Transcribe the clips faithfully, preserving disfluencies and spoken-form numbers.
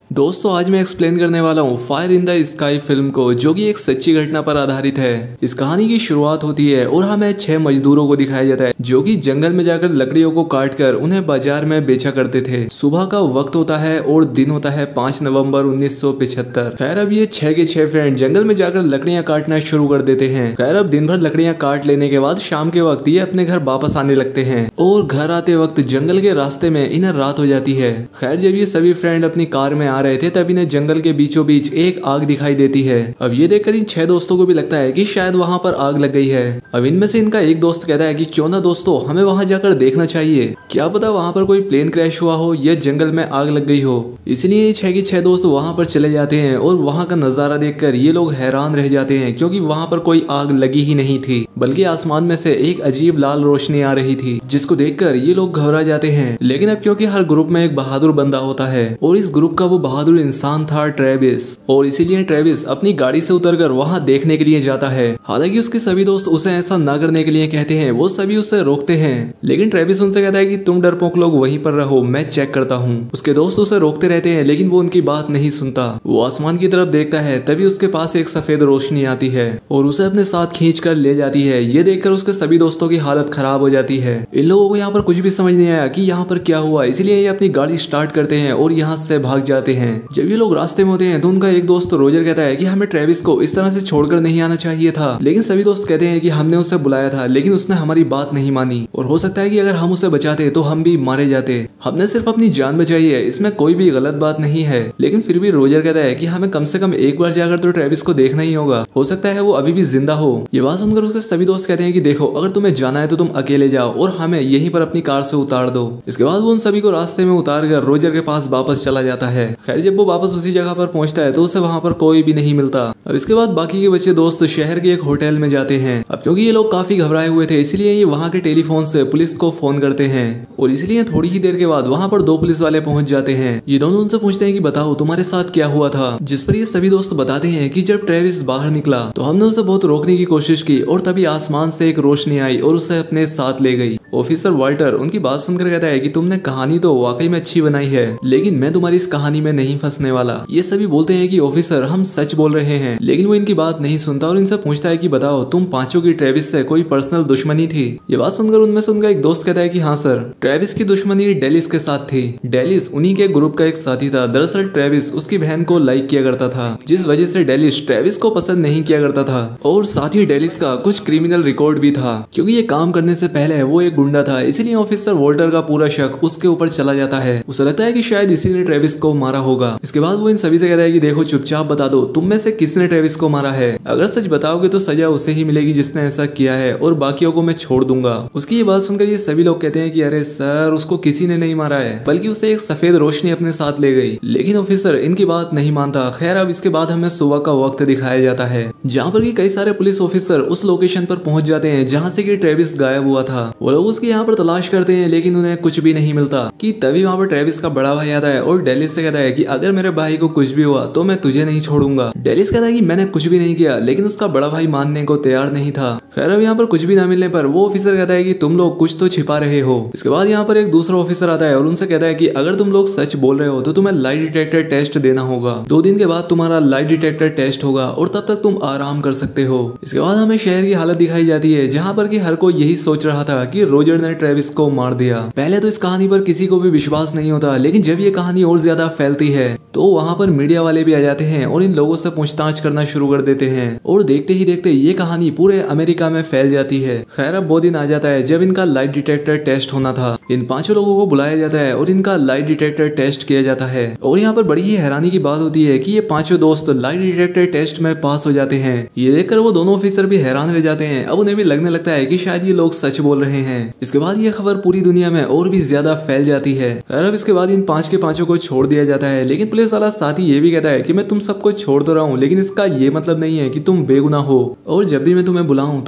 दोस्तों आज मैं एक्सप्लेन करने वाला हूँ Fire in the Sky film को, जो कि एक सच्ची घटना पर आधारित है। इस कहानी की शुरुआत होती है और हमें छह मजदूरों को दिखाया जाता है जो कि जंगल में जाकर लकड़ियों को काटकर उन्हें बाजार में बेचा करते थे। सुबह का वक्त होता है और दिन होता है पाँच नवंबर उन्नीस सौ पिछहत्तर। खैर अब ये छह के छह फ्रेंड जंगल में जाकर लकड़ियां काटना शुरू कर देते हैं। खैर अब दिन भर लकड़ियां काट लेने के बाद शाम के वक्त ये अपने घर वापस आने लगते हैं और घर आते वक्त जंगल के रास्ते में इन्हें रात हो जाती है। खैर जब ये सभी फ्रेंड अपनी कार में आ रहे थे तब इन्हें जंगल के बीचों बीच एक आग दिखाई देती है। अब ये देखकर इन छह दोस्तों को भी लगता है कि शायद वहां पर आग लग गई है। अब इनमें से इनका एक दोस्त कहता है कि क्यों ना दोस्तों हमें वहां जाकर देखना चाहिए, क्या पता वहां पर कोई प्लेन क्रैश हुआ हो या जंगल में आग लग गई हो। इसलिए छह के छह दोस्त वहां पर चले जाते हैं और वहां का नजारा देखकर ये लोग हैरान रह जाते हैं क्योंकि वहां पर कोई आग लगी ही नहीं थी, बल्कि आसमान में से एक अजीब लाल रोशनी आ रही थी जिसको देखकर ये लोग घबरा जाते हैं। लेकिन अब क्योंकि हर ग्रुप में एक बहादुर बंदा होता है और इस ग्रुप का वो बहादुर इंसान था ट्रेविस, और इसीलिए ट्रेविस अपनी गाड़ी से उतरकर वहां देखने के लिए जाता है। हालांकि उसके सभी दोस्त उसे ऐसा ना करने के लिए कहते हैं, वो सभी उसे रोकते हैं, लेकिन ट्रेविस उनसे कहता है कि तुम डरपोक लोग वहीं पर रहो, मैं चेक करता हूँ। उसके दोस्त उसे रोकते रहते हैं लेकिन वो उनकी बात नहीं सुनता। वो आसमान की तरफ देखता है, तभी उसके पास एक सफेद रोशनी आती है और उसे अपने साथ खींच कर ले जाती है। ये देखकर उसके सभी दोस्तों की हालत खराब हो जाती है। इन लोगों को यहाँ पर कुछ भी समझ नहीं आया कि यहाँ पर क्या हुआ, इसलिए ये अपनी गाड़ी स्टार्ट करते हैं और यहाँ से भाग जाते हैं। जब ये लोग रास्ते में होते हैं तो उनका एक दोस्त रोजर कहता है कि हमें ट्रेविस को इस तरह से छोड़कर नहीं आना चाहिए था, लेकिन सभी दोस्त कहते हैं कि हमने उसे बुलाया था लेकिन उसने हमारी बात नहीं मानी और हो सकता है कि अगर हम उसे बचाते तो हम भी मारे जाते। हमने सिर्फ अपनी जान बचाई है, इसमें कोई भी गलत बात नहीं है। लेकिन फिर भी रोजर कहता है कि हमें कम से कम एक बार जाकर तो ट्रेविस को देखना ही होगा, हो सकता है वो अभी भी जिंदा हो। ये बात सुनकर उसके सभी दोस्त कहते हैं कि देखो अगर तुम्हें जाना है तो तुम अकेले जाओ और हमें यहीं पर अपनी कार से उतार दो। इसके बाद वो उन सभी को रास्ते में उतार कर रोजर के पास वापस चला जाता है। खैर जब वो वापस उसी जगह पर पहुंचता है तो उसे वहां पर कोई भी नहीं मिलता। अब इसके बाद बाकी के बच्चे दोस्त शहर के एक होटल में जाते हैं। अब क्योंकि ये लोग काफी घबराए हुए थे इसलिए ये वहां के टेलीफोन से पुलिस को फोन करते हैं और इसलिए थोड़ी ही देर के बाद वहां पर दो पुलिस वाले पहुंच जाते हैं। ये दोनों उनसे पूछते हैं कि बताओ तुम्हारे साथ क्या हुआ था, जिस पर ये सभी दोस्त बताते हैं कि जब ट्रेविस बाहर निकला तो हमने उसे बहुत रोकने की कोशिश की और तभी आसमान से एक रोशनी आई और उसे अपने साथ ले गई। ऑफिसर वाल्टर उनकी बात सुनकर कहता है कि तुमने कहानी तो वाकई में अच्छी बनाई है, लेकिन मैं तुम्हारी इस कहानी में नहीं फंसने वाला। ये सभी बोलते हैं कि ऑफिसर हम सच बोल रहे हैं, लेकिन वो इनकी बात नहीं सुनता और इनसे पूछता है कि बताओ तुम पांचों की ट्रेविस से कोई पर्सनल दुश्मनी थी। ये बात सुनकर उनमें से उनका एक दोस्त कहता है कि हाँ सर, ट्रेविस की दुश्मनी डेलिस के साथ थी। डेलिस उन्हीं के ग्रुप का एक साथी था। दरअसल ट्रेविस उसकी बहन को लाइक किया करता था, जिस वजह से डेलिस ट्रेविस को पसंद नहीं किया करता था और साथ ही डेलिस का कुछ क्रिमिनल रिकॉर्ड भी था। क्योंकि ये काम करने से पहले वो एक गुंडा था, इसलिए ऑफिसर वोल्टर का पूरा शक उसके ऊपर चला जाता है। उसे लगता है कि शायद इसी ने ट्रेविस को मारा होगा। इसके बाद वो इन सभी से कहता है कि देखो चुपचाप बता दो तुम में से किसने ट्रेविस को मारा है। अगर सच बताओगे तो सजा उसे ही मिलेगी जिसने ऐसा किया है और बाकियों को मैं छोड़ दूंगा। उसकी ये बात सुनकर ये सभी लोग कहते हैं कि अरे सर उसको किसी ने नहीं मारा है, बल्कि उसे एक सफेद रोशनी अपने साथ ले गई। लेकिन ऑफिसर इनकी बात नहीं मानता। खैर अब इसके बाद हमें सुबह का वक्त दिखाया जाता है जहाँ पर कई सारे पुलिस ऑफिसर उस लोकेशन पर पहुंच जाते हैं जहाँ से कि ट्रेविस गायब हुआ था। वो लोग उसकी यहाँ पर तलाश करते हैं लेकिन उन्हें कुछ भी नहीं मिलता। कि तभी वहाँ पर ट्रेविस का बड़ा भाई आता है और डेलिस से कहता है कि अगर मेरे भाई को कुछ भी हुआ तो मैं तुझे नहीं छोड़ूंगा। डेलिस कहता है कि मैंने कुछ भी नहीं किया, लेकिन उसका बड़ा भाई मानने को तैयार नहीं था। खैर अब यहाँ पर कुछ भी ना मिलने पर वो ऑफिसर कहता है कि तुम लोग कुछ तो छिपा रहे हो। इसके बाद यहाँ पर एक दूसरा ऑफिसर आता है और उनसे कहता है कि अगर तुम लोग सच बोल रहे हो तो तुम्हें लाई डिटेक्टर टेस्ट देना होगा। दो दिन के बाद तुम्हारा लाई डिटेक्टर टेस्ट होगा और तब तक तुम आराम कर सकते हो। इसके बाद हमें शहर की हालत दिखाई जाती है जहाँ पर कि हर कोई यही सोच रहा था कि रोजर ने ट्रेविस को मार दिया। पहले तो इस कहानी पर किसी को भी विश्वास नहीं होता, लेकिन जब ये कहानी और ज्यादा फैलती है तो वहाँ पर मीडिया वाले भी आ जाते हैं और इन लोगों से पूछताछ करना शुरू कर देते हैं और देखते ही देखते ये कहानी पूरे अमेरिका में फैल जाती है। खैर अब वो दिन आ जाता है जब इनका लाइट डिटेक्टर टेस्ट होना था। इन पांचों लोगों को बुलाया जाता है और इनका लाइट डिटेक्टर टेस्ट किया जाता है और यहाँ पर बड़ी ही हैरानी की बात होती है कि ये पांचों दोस्त लाइट डिटेक्टर टेस्ट में पास हो जाते हैं। ये देखकर वो दोनों ऑफिसर भी हैरान रह जाते हैं। अब उन्हें भी लगने लगता है कि शायद ये लोग सच बोल रहे हैं। इसके बाद ये खबर पूरी दुनिया में और भी ज्यादा फैल जाती है। खैर अब इसके बाद इन पांच के पांचों को छोड़ दिया जाता है, लेकिन पुलिस वाला साथी ये भी कहता है कि मैं तुम सबको छोड़ तो रहा हूँ, लेकिन इसका ये मतलब नहीं है कि तुम बेगुनाह हो और जब भी मैं तुम्हें बुलाऊं तुम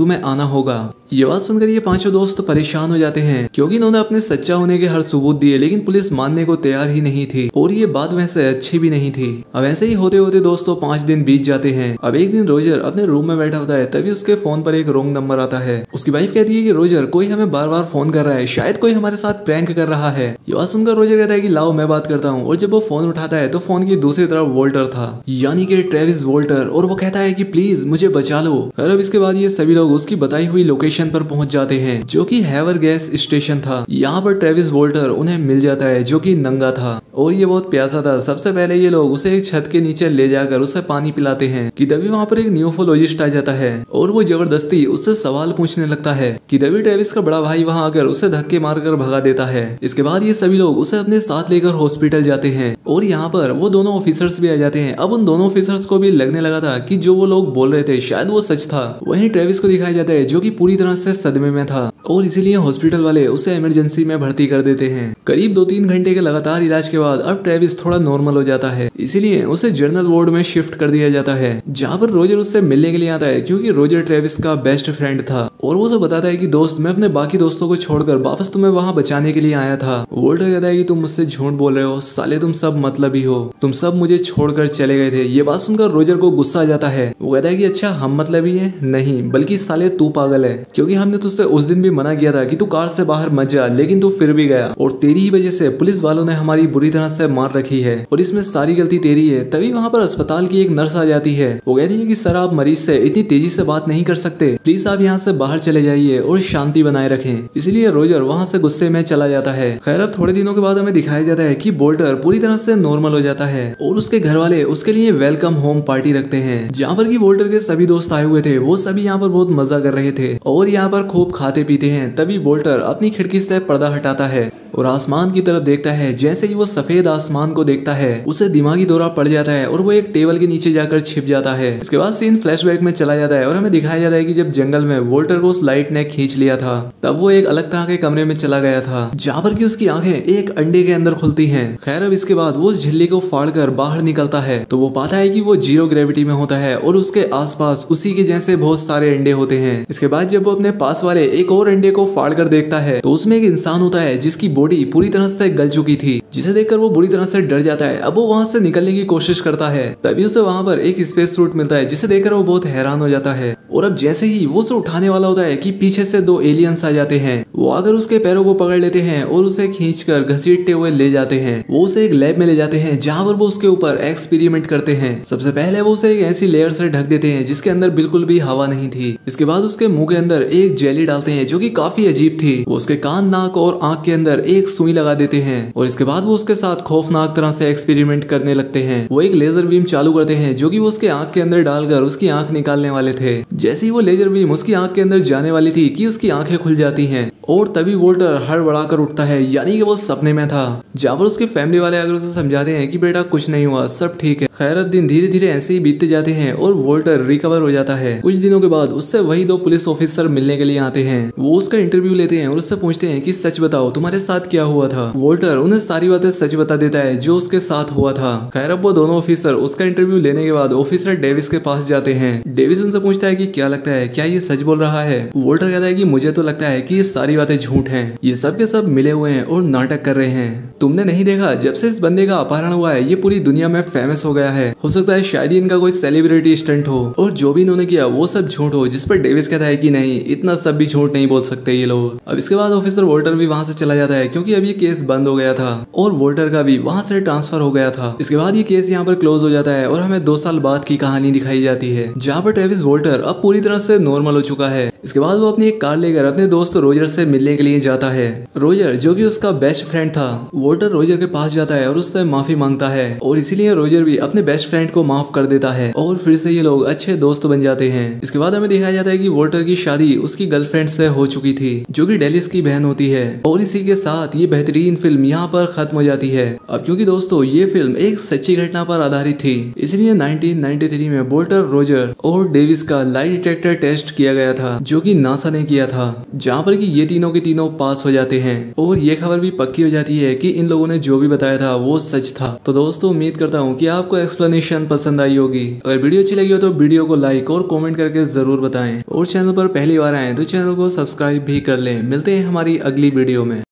तुम्हें आना होगा। ये बात सुनकर ये पांचों दोस्त परेशान हो जाते हैं क्योंकि इन्होंने अपने सच्चा होने के हर सबूत दिए, लेकिन पुलिस मानने को तैयार ही नहीं थी और ये बात वैसे अच्छी भी नहीं थी। अब ऐसे ही होते होते दोस्तों पांच दिन बीत जाते हैं। अब एक दिन रोजर अपने रूम में बैठा होता है, तभी उसके फोन पर एक रॉन्ग नंबर आता है। उसकी वाइफ कहती है कि रोजर कोई हमें बार बार फोन कर रहा है, शायद कोई हमारे साथ प्रैंक कर रहा है। ये बात सुनकर रोजर कहता है कि लाओ मैं बात करता हूँ, और जब वो फोन उठाता है तो फोन की दूसरी तरफ वोल्टर था, यानी कि ट्रेविस वोल्टर, और वो कहता है कि प्लीज मुझे बचा लो। और अब इसके बाद ये सभी लोग उसकी बताई हुई लोकेशन पर पहुंच जाते हैं जो कि हैवर गैस स्टेशन था। यहाँ पर ट्रेविस वोल्टर उन्हें मिल जाता है जो कि नंगा था और ये बहुत प्यासा था। सबसे पहले ये लोग उसे एक छत के नीचे ले जाकर उसे पानी पिलाते हैं कि तभी वहाँ पर एक न्यूफोलॉजिस्ट आ जाता है और वो जबरदस्ती उससे सवाल पूछने लगता है कि तभी ट्रेविस का बड़ा भाई वहाँ आकर उसे धक्के मारकर भगा देता है। इसके बाद ये सभी लोग उसे अपने साथ लेकर हॉस्पिटल जाते हैं और यहाँ पर वो दोनों ऑफिसर्स भी आ जाते हैं। अब उन दोनों ऑफिसर्स को भी लगने लगा था कि जो वो लोग बोल रहे थे शायद वो सच था। वहीं ट्रेविस को दिखाया जाता है जो कि पूरी तरह से सदमे में था और इसीलिए हॉस्पिटल वाले उसे इमरजेंसी में भर्ती कर देते हैं। करीब दो तीन घंटे के लगातार इलाज के बाद अब ट्रेविस थोड़ा नॉर्मल हो जाता है, इसीलिए उसे जर्नल वार्ड में शिफ्ट कर दिया जाता है जहाँ पर रोजर उससे मिलने के लिए आता है क्योंकि रोजर ट्रेविस का बेस्ट फ्रेंड था और वो उसे बताता है कि दोस्त मैं अपने बाकी दोस्तों को छोड़कर वापस तुम्हें वहाँ बचाने के लिए आया था। वोल्टर कहता है कि तुम मुझसे झूठ बोल रहे हो, साले तुम सब मतलबी हो, तुम सब मुझे छोड़कर चले गए थे। ये बात सुनकर रोजर को गुस्सा आ जाता है। वो कहता है कि अच्छा हम मतलबी है? नहीं, बल्कि साले तू पागल है, क्योंकि हमने तुझसे उस दिन भी मना किया था कि तू कार से बाहर मत जा, लेकिन तू फिर भी गया और तेरी ही वजह से पुलिस वालों ने हमारी बुरी तरह से मार रखी है और इसमें सारी गलती तेरी है। तभी वहाँ पर अस्पताल की एक नर्स आ जाती है। वो कहती है कि सर आप मरीज से इतनी तेजी से बात नहीं कर सकते, प्लीज आप यहाँ से बाहर चले जाइए और शांति बनाए रखें। इसलिए रोजर वहाँ से गुस्से में चला जाता है। खैर अब थोड़े दिनों के बाद हमें दिखाया जाता है कि वोल्टर पूरी तरह से नॉर्मल हो जाता है और उसके घर वाले उसके लिए वेलकम होम पार्टी रखते हैं जहाँ पर की वोल्टर के सभी दोस्त आए हुए थे। वो सभी यहाँ पर बहुत मजा कर रहे थे और यहाँ पर खूब खाते पीते हैं। तभी वोल्टर अपनी खिड़की से पर्दा हटाता है और आसमान की तरफ देखता है। जैसे ही वो सफेद आसमान को देखता है उसे दिमागी दौरा पड़ जाता है और वो एक टेबल के नीचे जाकर छिप जाता है। इसके बाद सीन फ्लैशबैक में चला जाता है और हमें दिखाया जाता है कि जब जंगल में वोल्टर को उस लाइट ने खींच लिया था तब वो एक अलग तरह के कमरे में चला गया था जहाँ पर की उसकी आंखें एक अंडे के अंदर खुलती हैं। खैर अब इसके बाद वो उस झिल्ली को फाड़ कर बाहर निकलता है तो वो पाता है कि वो जीरो ग्रेविटी में होता है और उसके आसपास उसी के जैसे बहुत सारे अंडे होते हैं। इसके बाद जब वो अपने पास वाले एक और अंडे को फाड़ कर देखता है तो उसमें एक इंसान होता है जिसकी बॉडी पूरी तरह से गल चुकी थी, जिसे देखकर वो बुरी तरह से डर जाता है। अब वो वहां से निकलने की कोशिश करता है, तभी उसे वहां पर एक स्पेस सूट मिलता है जिसे देखकर वो बहुत हैरान हो जाता है। और अब जैसे ही वो उसे उठाने वाला होता है कि पीछे से दो एलियंस आ जाते हैं। वो आकर उसके पैरों को पकड़ लेते हैं और उसे खींचकर घसीटते हुए ले जाते हैं। वो उसे एक लैब में ले जाते हैं जहाँ पर वो उसके ऊपर एक्सपेरिमेंट करते हैं। सबसे पहले वो उसे एक ऐसी लेयर से ढक देते हैं जिसके अंदर बिल्कुल भी हवा नहीं थी। इसके बाद उसके मुंह के अंदर एक जेली डालते हैं जो कि काफी अजीब थी। वो उसके कान, नाक और आंख के अंदर एक सुई लगा देते हैं और इसके बाद वो उसके साथ खौफनाक तरह से एक्सपेरिमेंट करने लगते हैं। वो एक लेजर बीम चालू करते हैं जो कि वो उसके आंख के अंदर डालकर उसकी आंख निकालने वाले थे। जैसे ही वो लेजर बीम उसकी आंख के अंदर जाने वाली थी कि उसकी आंखें खुल जाती हैं और तभी वोल्टर हड़बड़ाकर उठता है, यानी कि वो सपने में था। जहाँ पर उसके फैमिली वाले अगर उसे समझाते हैं कि बेटा कुछ नहीं हुआ, सब ठीक है। खैर दिन धीरे धीरे ऐसे ही बीतते जाते हैं और वोल्टर रिकवर हो जाता है। कुछ दिनों के बाद उससे वही दो पुलिस ऑफिसर मिलने के लिए आते हैं। वो उसका इंटरव्यू लेते हैं और उससे पूछते हैं कि सच बताओ तुम्हारे साथ क्या हुआ था। वोल्टर उन्हें सारी बातें सच बता देता है जो उसके साथ हुआ था। खैर अब वो दोनों ऑफिसर उसका इंटरव्यू लेने के बाद ऑफिसर डेविस के पास जाते हैं। डेविस उनसे पूछता है कि क्या लगता है, क्या ये सच बोल रहा है। वोल्टर कहता है कि मुझे तो लगता है कि ये सारी बातें झूठ हैं, ये सब के सब मिले हुए हैं और नाटक कर रहे हैं। तुमने नहीं देखा, जब से इस बंदे का अपहरण हुआ है ये पूरी दुनिया में फेमस हो गया है। हो सकता है शायद ही इनका कोई सेलिब्रिटी स्टंट हो और जो भी इन्होंने किया वो सब झूठ हो। जिस पर डेविस कहता है कि नहीं, इतना सब भी झूठ नहीं बोल सकते ये लोग। अब इसके बाद ऑफिसर वोल्टर भी वहां से चला जाता है क्योंकि अब ये केस बंद हो गया था और वोल्टर का भी वहां से ट्रांसफर हो गया था। इसके बाद ये केस यहाँ पर क्लोज हो जाता है और हमें दो साल बाद की कहानी दिखाई जाती है जहाँ पर ट्रेविस वोल्टर अब पूरी तरह से नॉर्मल हो चुका है। इसके बाद वो अपनी एक कार लेकर अपने दोस्त रोजर से मिलने के लिए जाता है। रोजर जो कि उसका बेस्ट फ्रेंड था, वोल्टर रोजर के पास जाता है और उससे माफी मांगता है और इसीलिए रोजर भी अपने बेस्ट फ्रेंड को माफ कर देता है और फिर से ये लोग अच्छे दोस्त बन जाते हैं। इसके बाद हमें दिखाया जाता है कि वोल्टर की शादी उसकी गर्लफ्रेंड से हो चुकी थी जो कि डेलिस की बहन होती है और इसी के साथ ये बेहतरीन फिल्म यहाँ पर खत्म हो जाती है। अब क्योंकि दोस्तों ये फिल्म एक सच्ची घटना पर आधारित थी, इसलिए नाइनटीन नाइंटी थ्री में वोल्टर, रोजर और डेविस का लाई डिटेक्टर टेस्ट किया गया था जो कि नासा ने किया था, जहाँ पर कि ये तीनों के तीनों पास हो जाते हैं और ये खबर भी पक्की हो जाती है कि इन लोगों ने जो भी बताया था वो सच था। तो दोस्तों उम्मीद करता हूँ कि आपको एक्सप्लेनेशन पसंद आई होगी। अगर वीडियो अच्छी लगी हो तो वीडियो को लाइक और कमेंट करके जरूर बताएं और चैनल पर पहली बार आए तो चैनल को सब्सक्राइब भी कर लें। मिलते हैं हमारी अगली वीडियो में।